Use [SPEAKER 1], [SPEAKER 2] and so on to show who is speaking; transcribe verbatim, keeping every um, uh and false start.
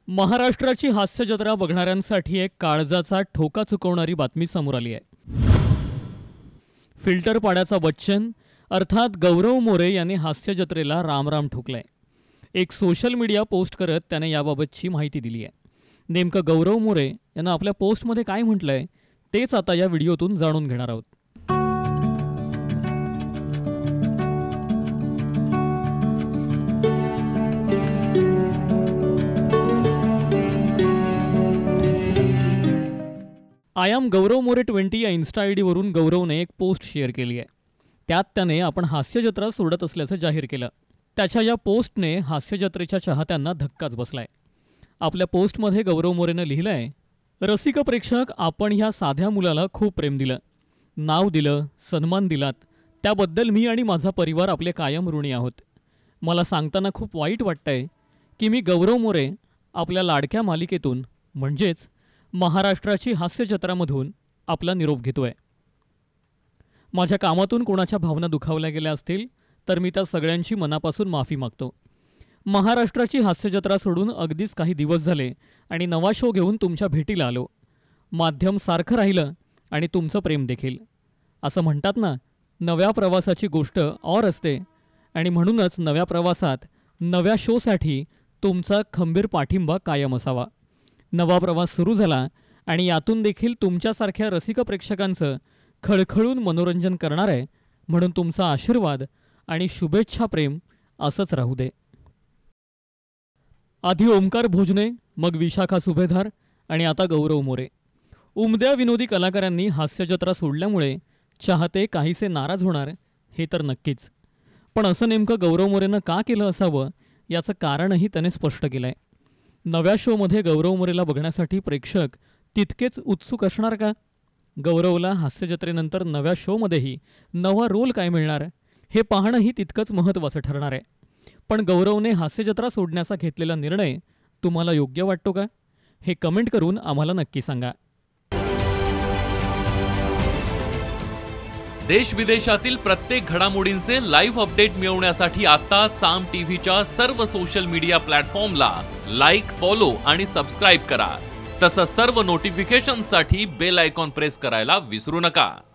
[SPEAKER 1] महाराष्ट्राची हास्य जत्रा बघणाऱ्यांसाठी एक काळजाचा ठोका चुकवणारी बातमी समोर आली आहे। फिल्टर पाड्याचा बच्चन अर्थात गौरव मोरे यांनी हास्य जत्रेला रामराम ठोकलाय। एक सोशल मीडिया पोस्ट करत त्याने याबाबतची माहिती दिली आहे। नेमकं गौरव मोरे यांना आपल्या पोस्टमध्ये काय म्हटलंय तेच आता या व्हिडिओतून जाणून घेणार आहोत। I am Gaurav More twenty या इन्स्टा आय डीवरून गौरवने एक पोस्ट शेअर केली आहे। त्यात त्याने आपण हास्य जत्रा सोडत असल्याचं जाहीर केलं। त्याच्या या पोस्टने हास्य जत्रेच्या चाहत्यांना धक्काच बसलाय। आपल्या पोस्टमध्ये गौरव मोरेनं लिहिलंय, रसिक प्रेक्षक, आपण ह्या साध्या मुलाला खूप प्रेम दिलं, नाव दिलं, सन्मान दिलात, त्याबद्दल मी आणि माझा परिवार आपले कायम ऋणी आहोत। मला सांगताना खूप वाईट वाटतंय की मी गौरव मोरे आपल्या लाडक्या मालिकेतून म्हणजेच महाराष्ट्राची हास्य जत्रामधून आपला निरोप घेतोय। माझ्या कामातून कोणाच्या भावना दुखावल्या गेल्या असतील तर मी त्या सगळ्यांची मनापासून माफी मागतो। महाराष्ट्राची हास्य जत्रा सोडून अगदीच काही दिवस झाले आणि नवा शो घेऊन तुमच्या भेटीला आलो। माध्यम सारखं राहिलं आणि तुमचं प्रेम देखील। असं म्हणतात ना, नव्या प्रवासाची गोष्ट और असते आणि म्हणूनच नव्या प्रवासात नव्या शोसाठी तुमचा खंबीर पाठिंबा कायम असावा। नवा प्रवास सुरू झाला आणि यातून देखील तुमच्यासारख्या रसिक प्रेक्षकांचं खळखळून मनोरंजन करणार आहे, म्हणून तुमचा आशीर्वाद आणि शुभेच्छा प्रेम असंच राहू दे। आधी ओमकार भोजने, मग विशाखा सुभेदार आणि आता गौरव मोरे। उमद्या विनोदी कलाकारांनी हास्य जत्रा सोडल्यामुळे चाहते काहीसे नाराज होणार हे तर नक्कीच, पण असं नेमकं गौरव मोरेनं का केलं असावं याचं कारणही त्याने स्पष्ट केलंय। नव्या शोमध्ये गौरव मोरेला बघण्यासाठी प्रेक्षक तितकेच उत्सुक असणार का? गौरवला हास्य जत्रेनंतर नव्या शोमध्येही नवा रोल काय मिळणार हे पाहणंही तितकंच महत्त्वाचं ठरणार आहे। पण गौरवने हास्य जत्रा सोडण्याचा घेतलेला निर्णय तुम्हाला योग्य वाटतो का? हे कमेंट करून आम्हाला नक्की सांगा।
[SPEAKER 2] देश विदेशातील प्रत्येक घडामोडींचे लाईव्ह अपडेट मिळवण्यासाठी आता साम टीव्हीच्या सर्व सोशल मीडिया प्लॅटफॉर्मला लाईक, फॉलो आणि सबस्क्राईब करा। तसंच सर्व नोटिफिकेशनसाठी बेल आयकॉन प्रेस करायला विसरू नका।